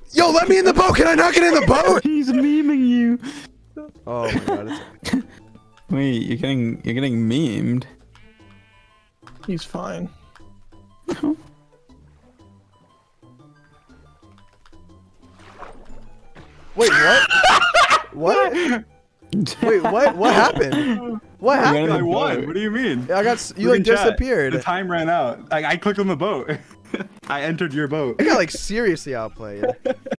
Yo, let me in the boat. Can I not get in the boat? He's memeing you. Oh my god. Wait, you're getting memed. He's fine. Wait, what? What? Wait, what? What happened? What happened? I won. What do you mean? I got you like disappeared. The time ran out. I clicked on the boat. I entered your boat. I got like seriously outplayed.